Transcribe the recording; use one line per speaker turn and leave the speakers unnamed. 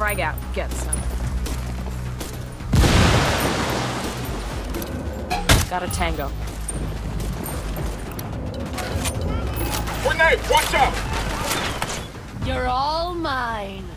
frag out. Get some. Got a tango.
Grenade! Watch out!
You're all mine.